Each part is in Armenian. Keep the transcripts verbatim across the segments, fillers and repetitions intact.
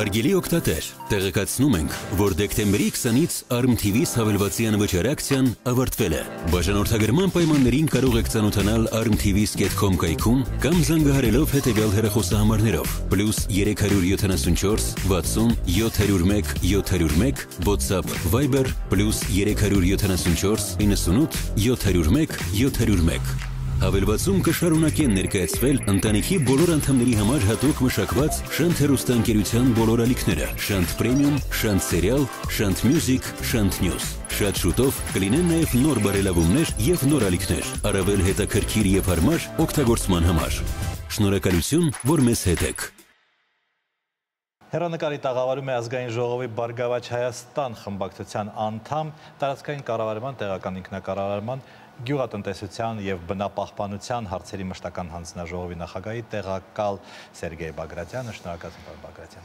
Հարգելի օգտատեր, տեղեկացնում ենք, որ դեկտեմբերի քսանից Arm T V-ս հավելվածի անվճար ակցիան ավարտվել է։ Բաժանորդագրման պայմաններին կարող եք ծանոթանալ arm t v s dot com կայքում կամ զանգահարելով հետևյալ հեռախոսահամարներով՝ պլյուս երեք յոթանասունչորս վաթսուն յոթ զero one seven zero one, WhatsApp, Viber, պլյուս երեք յոթանասունչորս իննսունութ յոթ zero one seven zero one։ Հավելվածում կշարունակեն ներկայացվել ընտանիքի բոլոր անդամների համար հատուկ մշակված Շանթ հեռուստաընկերության բոլոր ալիքները՝ Շանթ Premium, Շանթ Serial, Շանթ Music, Շանթ News։ Շատ շուտով կլինեն նաև նոր բարելավումներ եւ նոր ալիքներ, առավել հետաքրքիր եւ հարմար օգտագործման համար։ Շնորհակալություն, որ մեզ հետ եք։ Հեռանկարի տաղավարում է ազգային ժողովի Բարգավաճ Հայաստան խմբակցության անդամ, տարածքային կառավարման, տեղական ինքնակառավարման, գյուղատնտեսության եւ բնապահպանության հարցերի մշտական հանձնաժողովի նախագահի տեղակալ Սերգեյ Բագրատյանը։ Շնորհակալություն, պարոն Բագրատյան։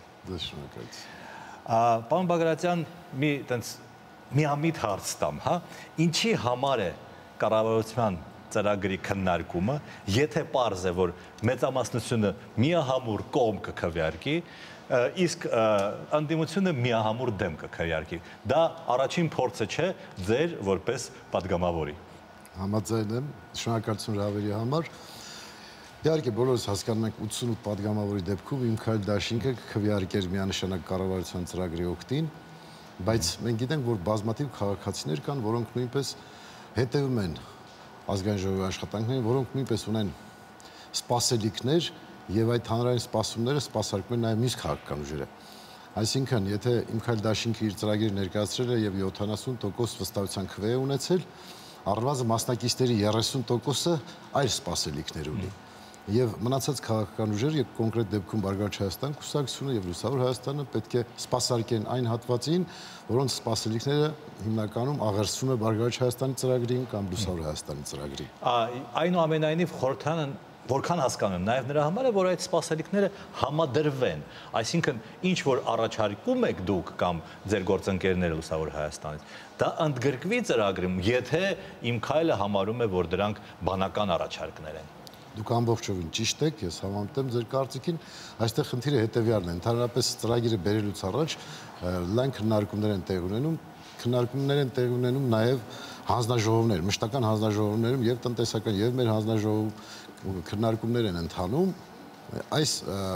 Շնորհակալություն։ Պարոն Բագրատյան, մի տենց միամիտ հարց տամ, հա, ինչի համար է կառավարության ծրագրի քննարկումը, եթե պարզ է, որ մեծամասնությունը միահամուռ կողմ կքվեարկի, իսկ անդիմությունը միահամուռ դեմ կքվեարկի։ Դա առաջին փորձը չէ ձեր որպես падգամավորի։ Համաձայն եմ, շնորհակալություն Ռավերի համար։ Իհարկե բոլորս հասկանում ենք ութսունութ падգամավորի դեպքում իմ քայլ դաշինքը կքվեարկեր միանշանակ կառավարության ծրագրի օգտին, բայց մենք գիտենք, որ բազմաթիվ քաղաքացիներ կան, որոնք նույնպես հետևում են ազգային ժողովի աշխատանքներին, որոնք նույնպես ունեն սպասելիքներ եւ այդ հանրային սպասումները սպասարկում են նաեւ մյուս քաղաքական ուժերը։ Այսինքն, եթե իմ քայլ դաշինքը իր ծրագիրը ներկայացրել է եւ յոթանասուն տոկոս վստահության քվե է ունեցել, առնվազն մասնակիցների երեսուն տոկոսը այլ սպասելիքներ ունի։ Եվ մնացած քաղաքական ուժերը, եւ կոնկրետ դեպքում Բարգավաճ Հայաստան կուսակցությունը եւ Լուսավոր Հայաստանը պետք է սպասարկեն այն հատվածին, որոնց սպասելիքները հիմնականում աղերսվում է Բարգավաճ Հայաստանի ծրագրին կամ Լուսավոր Հայաստանի ծրագրին։ Այնուամենայնիվ խորհրդանը որքան հասկանում եմ, նաև նրա համար է, որ այդ սպասելիքները համադրվեն, այսինքն ինչ որ առաջարկում եք դուք կամ ձեր գործընկերները Լուսավոր Հայաստանից, դա ընդգրկվի ծրագրում, եթե իմ քայլը համարում է, որ դրանք բանական առաջարկներ են։ Դուք ամբողջովին ճիշտ եք, ես համեմատեմ ձեր կարծիքին, այստեղ խնդիրը հետևյալն է, ընդհանրապես ծրագիրը բերելուց առաջ լայն քննարկումներ են տեղ ունենում, քննարկումներ են տեղ ունենում նաև հանձնաժողովներ, մշտական հանձնաժողովներում եւ տնտեսական եւ մեր հանձնաժողովում քննարկումներ են ընթանում, այս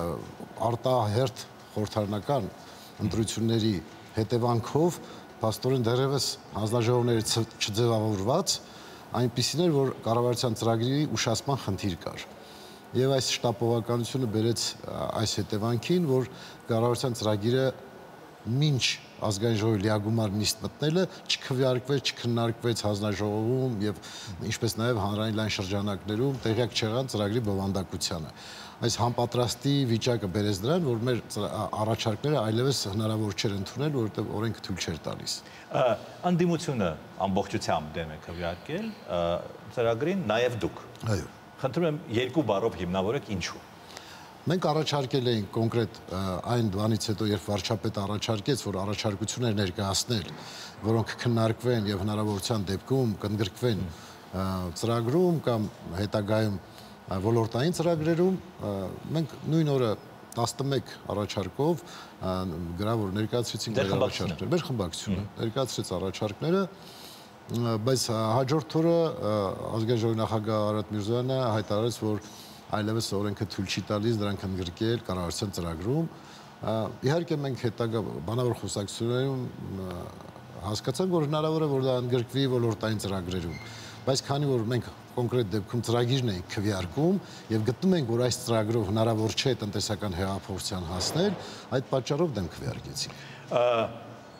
արտահերթ խորհրդարանական ընտրությունների հետևանքով փաստորեն դեռևս հանձնաժողովները չձևավորված այնպիսին էր, որ կառավարության ծրագրի ուշացման խնդիր կար։ Եվ այս շտապողականությունը բերեց այս հետևանքին, որ կառավարության ծրագիրը մինչ ազգային ժողովի լիագումար նիստ մտնելը չքվեարկվեց, չքննարկվեց հանձնաժողովում եւ ինչպես նաեւ հանրային լայն շրջանակներում տեղյակ չեղան ծրագրի բովանդակությանը։ Այս համապատրաստի վիճակը բերեց դրան, որ մեր առաջարկները այլևս հնարավոր չէր ընդունել, որովհետեւ օրենքը թույլ չէր տալիս։ Անդիմությունը ամբողջությամբ դեմ է քվեարկել ծրագրին, նաեւ դուք։ Այո։ Խնդրում եմ երկու բառով հիմնավորեք ինչու։ Մենք առաջարկել էինք կոնկրետ այն բանից հետո, երբ վարչապետը առաջարկեց, որ առաջարկություններ ներկայացնել, որոնք քննարկվեն եւ հնարավորության դեպքում կընդգրկվեն ծրագրում կամ հետագայում ոլորտային ծրագրերում, մենք նույն օրը տասնմեկ առաջարկով գրավոր ներկայացրեցինք մեր առաջարկները, մեր խմբակցությունը ներկայացրեց առաջարկները, բայց հաջորդ օրը ազգային ժողովի նախագահ Արարատ Միրզոյանը հայտարարեց, որ այլևս օրենքը թույլ չի տալիս դրանք ընդգրկել կառավարության ծրագրում։ Իհարկե մենք հետագա բանավոր խոսակցություններում հասկացանք, որ հնարավոր է, որ դա ընդգրկվի ոլորտային ծրագրերում, բայց քանի որ մենք կոնկրետ դեպքում ծրագիրն ենք քվեարկում եւ գտնում ենք, որ այս ծրագրով հնարավոր չէ տնտեսական հեղափոխության հասնել, այդ պատճառով դեմ քվեարկեցինք։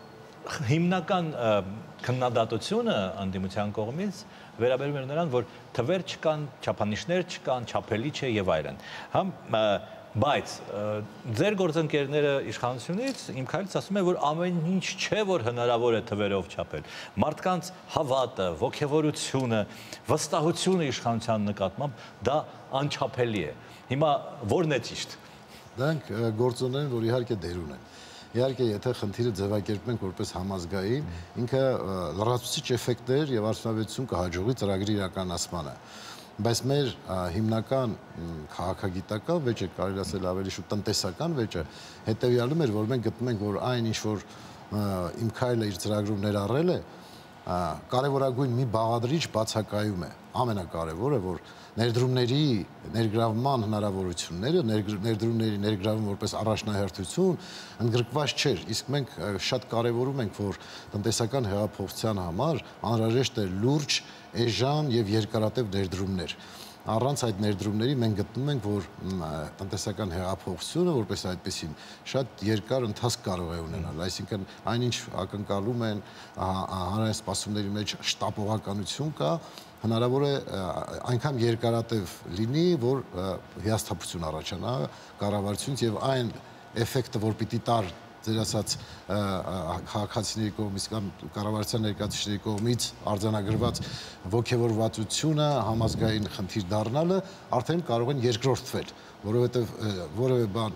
Հիմնական քննադատությունը անդիմության կողմից վերաբերում է նրան, որ թվեր չկան, չափանիշներ չկան, չափելի չէ եւ այլն։ Համ բայց ձեր գործընկերները իշխանությունից իմ քայլից ասում են, որ ամեն ինչ չէ, որ հնարավոր է թվերով չափել։ Մարդկանց հավատը, ոգևորությունը, վստահությունը իշխանության նկատմամբ դա անչափելի է։ Հիմա ո՞րն է ճիշտ։ Դրանք գործոններ են, որ իհարկե դեր ունեն։ Իհարկե, եթե խնդիրը ձևակերպենք որպես համազգային, ինքը լրացուցիչ էֆեկտներ եւ արդյունավետություն կհաջողի ծրագրի իրականացմանը։ բայց մեր հիմնական քաղաքագիտական վեճը, կարելի ասել ավելի շուտ տնտեսական վեճը հետևյալում էր, որ մենք գտնում ենք, որ այն ինչ որ իմ քայլը իր ծրագրում ներառել է, կարևորագույն մի բաղադրիչ բացակայում է։ Ամենակարևորը, որ ներդրումների ներգրավման հնարավորությունները, ներդրումների ներգրավում որպես առաջնահերթություն ընդգրկված չէր, իսկ մենք շատ կարևորում ենք, որ տնտեսական հեղափոխության համար անհրաժեշտ է լուրջ, էժան եւ երկարատև ներդրումներ։ Առանց այդ ներդրումների մենք գտնում ենք, որ տնտեսական հեղափոխությունը որպես այդպեսին շատ երկար ընթացք կարող է ունենալ, այսինքն այնինչ ակնկալում են հանրային սպասումների մեջ շտապողականություն կա, հնարավոր է այնքան երկարատև լինի, որ հիասթափություն առաջանա կառավարությունից եւ այն էֆեկտը, որ պիտի տար ձեր ասած քաղաքացիների կողմից կամ կառավարության ներկայացուցիչների կողմից արձանագրված ոգևորվածությունը, համազգային խնդիր դառնալը արդեն կարող են երկրորդվել, որովհետև որևէ բան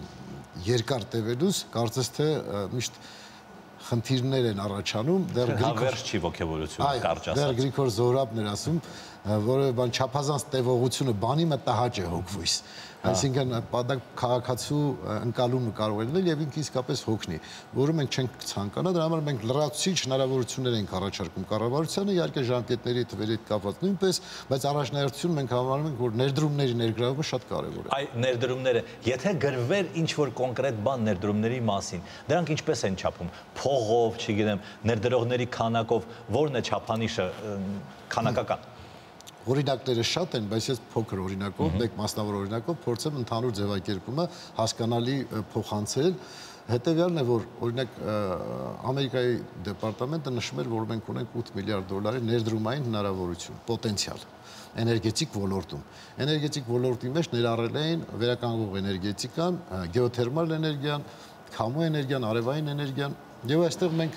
երկար տևելուց կարծես թե միշտ խնդիրներ են առաջանում, դեռ Հավերժ չի ոգևորությունը, կարճ ասած։ Դեռ Գրիգոր Զոհրաբն էր ասում, որևէ բան չափազանց տևողությունը բանի մտահաճ է հոգվույս։ Այսինքն դա քաղաքացու ընկալումը կարող է լինել եւ ինքը իսկապես հոգնի, որը մենք չենք ցանկանա, դրա համար մենք լրացուցիչ հնարավորություններ ենք առաջարկում կառավարությանը, իհարկե ժամկետների թվերի հետ կապված նույնպես, բայց առաջնահերթություն մենք համարում ենք, որ ներդրումների ներգրավումը շատ կարեւոր է։ Այ ներդրումները, եթե գրվեր ինչ-որ կոնկրետ բան ներդրումների մասին, դրանք ինչպես են չափում, փողով, չգիտեմ, ներդրողների քանակով, ո՞րն է չափանիշը քանակական։ Օրինակները շատ են, բայց ես փոքր օրինակով, մեկ մասնավոր օրինակով փորձեմ ընդհանուր ձևակերպումը հասկանալի փոխանցել։ Հետևյալն է, որ օրինակ Ամերիկայի դեպարտամենտը նշում էր, որ մենք ունենք ութ միլիարդ դոլարի ներդրումային հնարավորություն, պոտենցիալ էներգետիկ ոլորտում։ Էներգետիկ ոլորտի մեջ ներառել էին վերականգնող էներգետիկան, գեոթերմալ էներգիան, քամու էներգիան, արևային էներգիան, եւ այստեղ մենք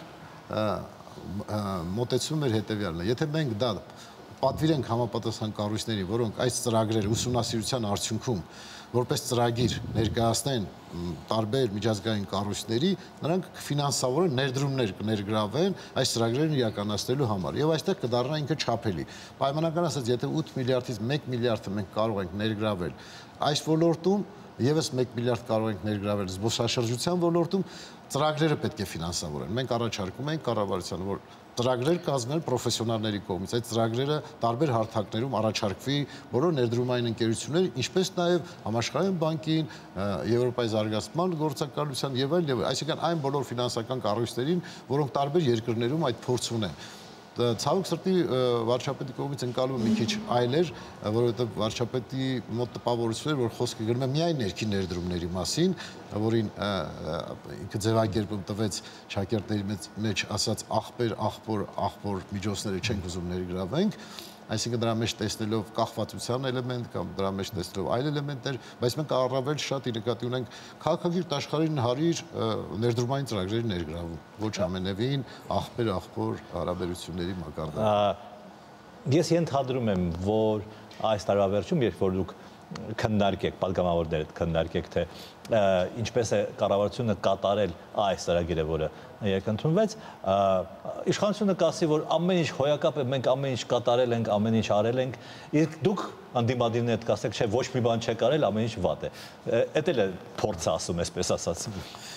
մոտեցում էր հետևյալն է, եթե մենք դա պատվիրենք համապատասխան կառույցների, որոնք այս ծրագրերը ուսումնասիրության արդյունքում որպես ծրագիր ներկայացնեն տարբեր միջազգային կառույցների, նրանք կֆինանսավորեն ներդրումներ կներգրավեն այս ծրագրերն իրականացնելու համար։ Եվ այստեղ կդառնա ինքը չափելի։ Պայմանական ասած, եթե ութ միլիարդից մեկ միլիարդը մենք կարող ենք ներգրավել այս ոլորտում, եւս մեկ միլիարդ կարող ենք ներգրավել զբոսաշրջության ոլորտում, ծրագրերը պետք է ֆինանսավորեն։ Մենք առաջարկում ենք կառավարությանը, որ ծրագրեր կազմել պրոֆեսիոնալների կողմից, այդ ծրագրերը տարբեր հարթակներում առաջարկվի բոլոր ներդրումային ընկերություններ, ինչպես նաև համաշխարհային բանկին, Եվրոպայի զարգացման գործակալության եւ այլ եւ այլ, այսինքն այն բոլոր ֆինանսական կառույցներին, որոնք տարբեր երկրներում այդ փորձ ունեն։ Ցավոք սրտի վարչապետի կողմից ընկալումը մի քիչ այլ էր, որովհետև վարչապետի մոտ տպավորություն էր, որ խոսքը գնում է միայն ներքին ներդրումների մասին, որին ինքը ձևակերպում տվեց շակերտների մեջ ասած աղբեր, աղբոր, աղբոր միջոցները չենք ուզում ներգրավենք, այսինքն դրա մեջ տեսնելով կախվածության էլեմենտ կամ դրա մեջ տեսնելով այլ էլեմենտներ, բայց մենք առավել շատ նկատի ունենք քաղաքագիրտ աշխարհին հարիր ներդրումային ծրագրերի ներգրավում, ոչ ամենևին աղբեր, աղբոր հարաբերությունների մակարդակ։ Ես ենթադրում եմ, որ այս տարվա վերջում, երբ որ դուք քննարկեք, պատգամավորներդ քննարկեք, թե ինչպես է կառավարությունը կատարել այս ծրագիրը, որը երկընդունվեց, իշխանությունը կասի, որ ամեն ինչ հոյակապ է, մենք ամեն ինչ կատարել ենք, ամեն ինչ արել ենք, իսկ դուք անդիմադիրներդ կասեք, չէ, ոչ մի բան չեք արել, ամեն ինչ վատ է։ Էդ էլ է փորձը ասում, այսպես ասած։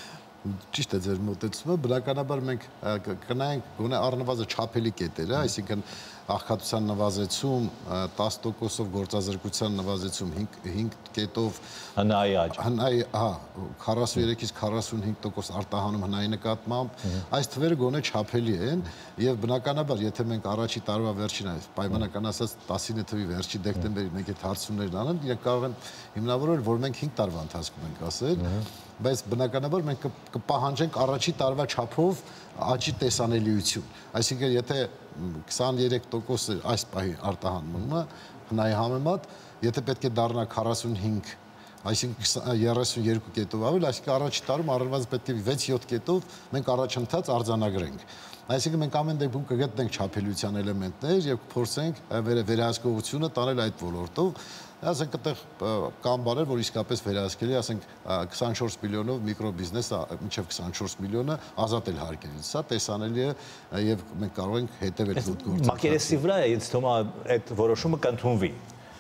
Ճիշտ է ձեր մոտեցումը, բնականաբար մենք կնայենք գոնե առնվազն չափելի կետերը, այսինքն աղքատության նվազեցում տասը տոկոսով, գործազրկության նվազեցում հինգ կետով, հնայի աճ, հնայի, հա, քառասունուերեքից քառասունհինգ տոկոս արտահանում հնայի նկատմամբ, այս թվերը գոնե չափելի են եւ բնականաբար, եթե մենք առաջի տարվա վերջին այս պայմանական ասած տասինը թվի վերջի դեկտեմբերի մենք այդ հարցումներն անենք, իրենք կարող են հիմնավորել, որ մենք հինգ տարվա ընթացքում ենք ասել, բայց բնականաբար մենք կպահանջենք առաջի տարվա չափով աճի տեսանելիություն, այսինքն եթե քսաներեք տոկոս այս պահի արտահանումը հնայի համեմատ, եթե պետք է դառնա քառասունհինգ, այսինքն երեսունյոթ կետով ավել, այսինքն առաջի տարում առնվազն պետք է վեց-յոթ կետով մենք առաջընթաց արձանագրենք։ Այսինքն մենք ամեն դեպքում կգտնենք չափելիության էլեմենտներ եւ կփորձենք վերահսկողությունը տանել այդ ոլորտով։ Ասենք այդտեղ կան բաներ, որ իսկապես վերահսկելի, ասենք քսանչորս միլիոնով միկրոբիզնես մինչև քսանչորս միլիոնը ազատել հարկերից։ Սա տեսանելի է եւ մենք կարող ենք հետեւել այդ գործընթացին։ Մակերեսի վրա է, ինձ թվում է այդ որոշումը կընդունվի։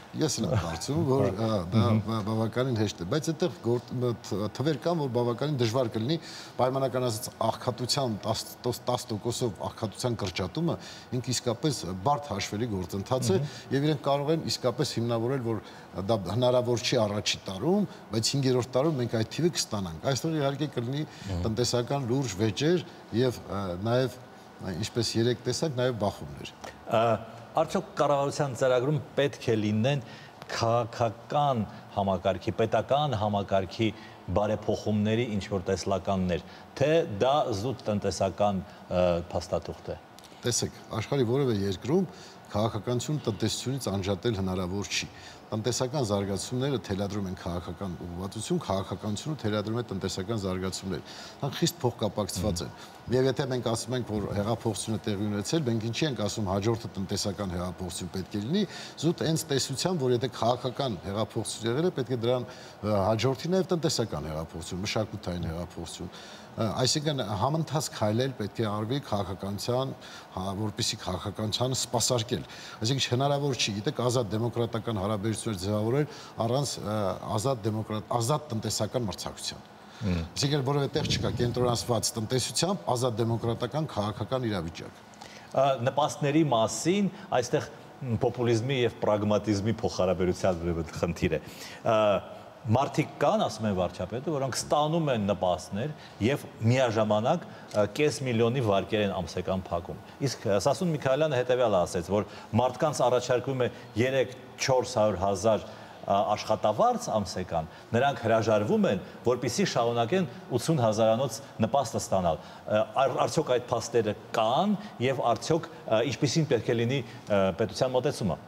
Ես եմ կարծում, որ դա բավականին հեշտ է, բայց այդտեղ թվեր կան, որ բավականին դժվար կլինի պայմանական ասած աղքատության տասը տոկոսով աղքատության կրճատումը ինքը իսկապես բարդ հաշվելի գործընթաց է եւ իրենք կարող են իսկապես հիմնավորել, որ դա հնարավոր չի առաջի տարում, բայց հինգերորդ տարում մենք այդ թիվը կստանանք։ Այստեղ իհարկե կլինի տնտեսական լուրջ վեճեր եւ նաեւ ինչպես երեք տեսակ նաեւ բախումներ։ Արդյոք կառավարության ծրագրում պետք է լինեն քաղաքական համակարգի, պետական համակարգի բարեփոխումների ինչ-որ տեսլականներ, թե դա զուտ տնտեսական փաստաթուղթ է։ Տեսեք, աշխարհի որևէ երկրում քաղաքականություն տնտեսությունից անջատել հնարավոր չի։ Տնտեսական զարգացումները թելադրում են քաղաքական ուղղվածություն, քաղաքականությունը թելադրում է տնտեսական զարգացումներ։ Դրանք խիստ փոխկապակցված են։ Եվ եթե մենք ասում ենք, որ հեղափոխությունը տեղի ունեցել, մենք ինչի ենք ասում հաջորդը տնտեսական հեղափոխություն պետք է լինի, զուտ հենց տեսության, որ եթե քաղաքական հեղափոխություն եղել է, պետք է դրան հաջորդի նաև տնտեսական հեղափոխություն, մշակութային հեղափոխություն։ Այսինքն համընթաց քայլել պետք է արվի քաղաքականության, որպեսզի քաղաքականությանը սպասարկել։ Այսինքն հնարավոր չի, գիտեք, ազատ դեմոկրատական հարաբերություններ ձևավորել առանց ազատ դեմոկրատ, ազատ տնտեսական մրցակցության։ Այսինքն որևէ տեղ չկա կենտրոնացված տնտեսությամբ ազատ դեմոկրատական քաղաքական իրավիճակ։ Նպաստների մասին այստեղ պոպուլիզմի եւ պրագմատիզմի փոխհարաբերության խնդիր է։ Մարդիկ կան, ասում են վարչապետը, որոնք ստանում են նպաստներ եւ միաժամանակ կես միլիոնի վարկեր են ամսական փակում։ Իսկ Սասուն Միքայելյանը հետեւյալը ասեց, որ մարդկանց առաջարկում է երեք-չորս հարյուր հազար աշխատավարձ ամսական, նրանք հրաժարվում են, որպեսզի շարունակեն ութսուն հազարանոց նպաստը ստանալ։ Արդյոք այդ փաստերը կան եւ արդյոք ինչպիսին պետք է լինի պետության մոտեցումը։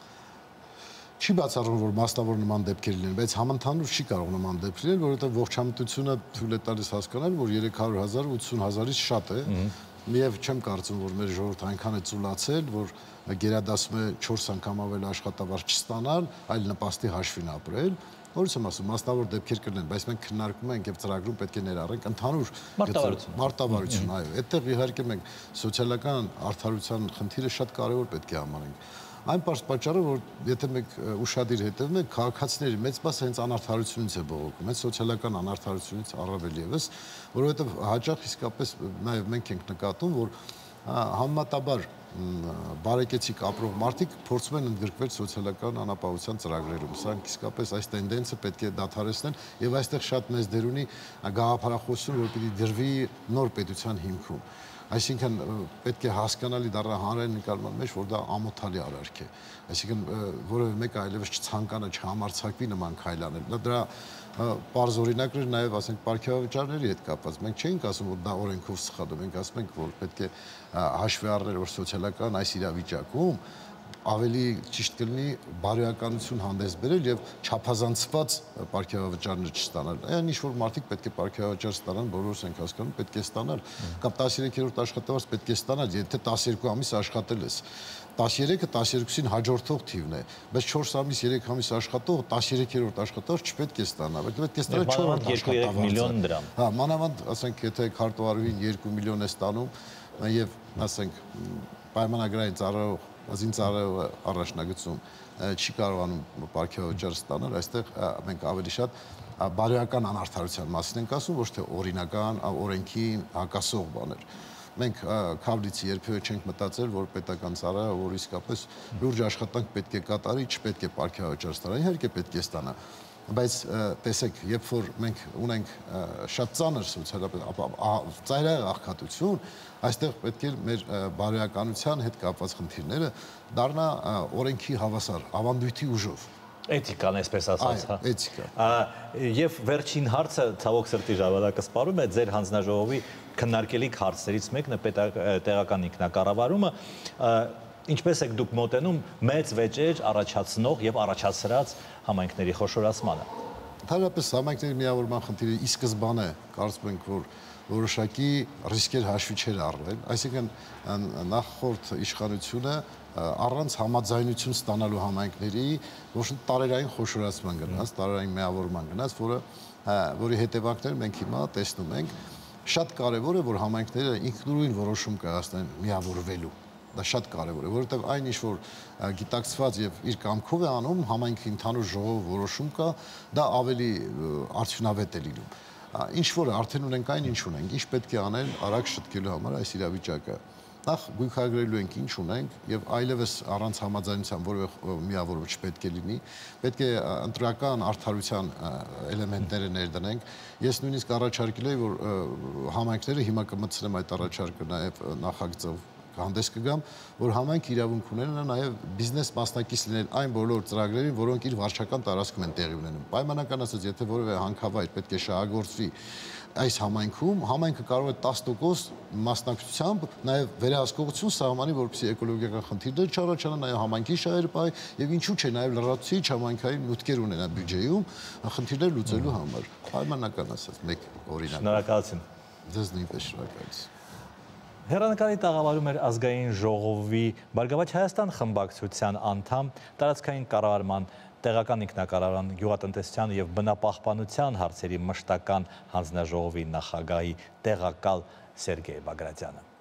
Չի բացառում, որ մասնավոր նման դեպքեր լինեն, բայց համընդհանուր չի կարող նման դեպք լինել, որովհետև ողջամտությունը թույլ է տալիս հասկանալ, որ երեք հարյուր հազար ութսուն հազարից շատ է, եւ չեմ կարծում, որ մեր ժողովուրդը այնքան է ծուլացել, որ գերադասում է չորս անգամ ավել աշխատավարձ չստանալ, այլ նպաստի հաշվին ապրել։ Որից եմ ասում, մասնավոր դեպքեր կլինեն, բայց մենք քննարկում ենք եւ ծրագրում պետք է ներառենք ընդհանուր մարտավարություն, այո, այդտեղ իհարկե մենք սոցիալական արդարության խնդիրը շատ կարեւոր պետք է համարենք։ Այն պարզ պատճառը, որ եթե մենք ուշադիր հետևում ենք, քաղաքացիների մեծ մասը հենց անարդարությունից է բողոքում, հենց սոցիալական անարդարությունից առավել եւս, որովհետեւ հաճախ իսկապես նաեւ մենք ենք նկատում, որ համեմատաբար բարեկեցիկ ապրող մարդիկ փորձում են ընդգրկվել սոցիալական անապահովության ծրագրերում։ Սրանք իսկապես այս տենդենսը պետք է դադարեցնել եւ այստեղ շատ մեծ դեր ունի գաղափարախոսություն, որ պիտի դրվի նոր պետության հիմքում։ Այսինքն պետք է հասկանալի դառնա հանրային նկարման մեջ, որ դա ամոթալի արարք է։ Այսինքն որևէ մեկը այլևս չցանկանա չհամարձակվի նման քայլ անել։ Դրա պարզ օրինակներ նաև, ասենք, պարգևավճարների հետ կապված։ Մենք չէինք ասում, որ դա օրենքով սխալ է, մենք ասում ենք, որ պետք է հաշվի առնել, որ սոցիալական այս իրավիճակում ավելի ճիշտ կլինի բարոյականություն հանդես բերել եւ չափազանցված պարգևավճարներ չստանալ։ Այն ինչ որ մարդիկ պետք է պարգևավճար ստանան, բոլորս ենք հասկանում, պետք է ստանալ, կամ տասներեքերորդ աշխատավարձ պետք է ստանալ, եթե տասներկու ամիս աշխատել ես։ տասներեքը տասներկուսին հաջորդող թիվն է, բայց չորս ամիս, երեք ամիս աշխատող տասներեքերորդ աշխատավարձ չպետք է ստանա, պետք է ստանալ չորրորդ աշխատավարձը։ միլիոն դրամ։ Հա, մանավանդ, ասենք, եթե քարտուղարուհին երկու միլիոն է ստանում եւ, ասենք, պայմանագրային ծառայող Ազին ծառայողը առաջնագծում չի կարողանում պարգևավճար ստանալ, այստեղ մենք ավելի շատ բարոյական անարդարության մասին ենք ասում, ոչ թե օրինական, օրենքին հակասող բաներ։ Մենք Քավլիցի երբևէ չենք մտածել, որ պետական ծառայողը, որ իսկապես լուրջ աշխատանք պետք է կատարի, չպետք է պարգևավճար ստանա, իհարկե պետք է ստանա։ Բայց տեսեք, երբ որ մենք ունենք շատ ծանր սոցիալական ծայրահեղ աղքատություն, այստեղ պետք է մեր բարոյականության հետ կապված խնդիրները դառնա օրենքի հավասար, ավանդույթի ուժով։ Էթիկան, այսպես ասած, հա։ Էթիկա։ Եվ վերջին հարցը ցավոք սրտի ժամանակը սպառում է ձեր հանձնաժողովի քննարկելիք հարցերից մեկն է տեղական ինքնակառավարումը։ Ինչպես եք դուք մոտենում մեծ վեճեր առաջացնող եւ առաջացրած համայնքների խոշորացմանը։ Ընդհանրապես համայնքների միավորման խնդիրը ի սկզբանե կարծում ենք, որ որոշակի ռիսկեր հաշվի չէր առնել, այսինքն նախորդ իշխանությունը առանց համաձայնություն ստանալու համայնքների ոչ տարերային խոշորացման գնաց, տարերային միավորման գնաց, որը որի հետևանքները մենք հիմա տեսնում ենք։ Շատ կարևոր է, որ համայնքները ինքնուրույն որոշում կայացնեն միավորվելու։ դա շատ կարևոր է, որովհետև այն ինչ որ գիտակցված եւ իր կամքով է անում, համայնքի ընդհանուր ժողովը որոշում կա, դա ավելի արդյունավետ է լինում։ Ինչ որ արդեն ունենք այն, ինչ ունենք, ինչ պետք է անել արագ շտկելու համար այս իրավիճակը։ Նախ գույքագրելու ենք ինչ ունենք եւ այլևս առանց համաձայնության որևէ միավորում չպետք է լինի, պետք է ընտրական արդարության էլեմենտները ներդնենք։ Ես նույնիսկ առաջարկել եմ, որ համայնքները հիմա կմտցնեմ այդ առաջարկը նաեւ նախագծով հանդես կգամ, որ համայնք իրավունք ունենան նաև բիզնես մասնակից լինել այն բոլոր ծրագրերին, որոնք իր վարչական տարածքում են տեղի ունենում։ Պայմանական ասած, եթե որևէ հանքավայր պետք է շահագործվի այս համայնքում, համայնքը կարող է տասը տոկոս մասնակցությամբ նաև վերահսկողություն սահմանի, որպեսզի էկոլոգիական խնդիրներ չառաջանան, նաև համայնքի շահերը պահի եւ ինչու՞ չէ նաև լրացուցիչ համայնքային մուտքեր ունենա բյուջեում խնդիրներ լուծելու համար։ Պայմանական ասած, մեկ օրինակ։ Շնորհակալություն։ Ձեզ նույնպես շնորհակալություն։ Հեռանկարի տաղավարում էր ազգային ժողովի Բարգավաճ Հայաստան խմբակցության անդամ, տարածքային կառավարման, տեղական ինքնակառավարման, գյուղատնտեսության եւ բնապահպանության հարցերի մշտական հանձնաժողովի նախագահի տեղակալ Սերգեյ Բագրատյանը։